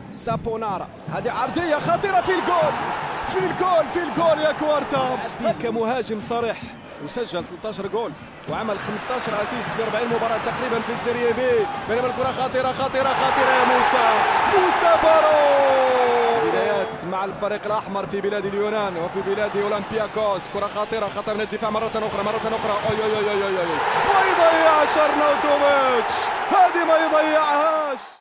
سابونارا، هذه عرضية خطيرة في الجول، في الجول، في الجول يا كوارتا. كمهاجم صريح وسجل 13 جول وعمل 15 اسيست في 40 مباراة تقريبا في السيريا بي. بينما الكرة خطيرة خطيرة خطيرة يا موسى بارو. بدايات مع الفريق الأحمر في بلاد اليونان وفي بلاد أولمبياكوس. كرة خطيرة خطيرة من الدفاع مرة أخرى. ويضيع شارنوتوفيتش، هذه ما يضيعهاش.